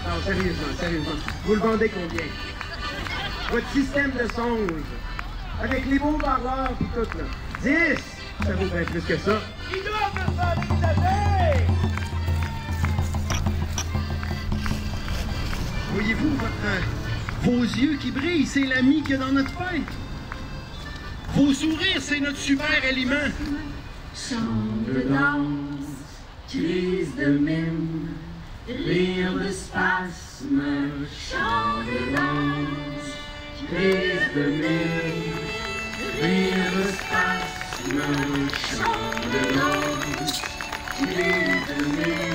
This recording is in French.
Non, sérieusement, sérieusement. Vous le vendez combien? Votre système de songe, avec les beaux parleurs et tout, là. 10! Ça vaut bien plus que ça. Ils doivent me faire dévisager! Voyez-vous vos yeux qui brillent, c'est l'ami qu'il y a dans notre fête. Vos sourires, c'est notre super aliment. Chant de danse, crise de mine, rire de spasme, chant de danse, crise de mine, rire de spasme, chant de danse, crise de mine.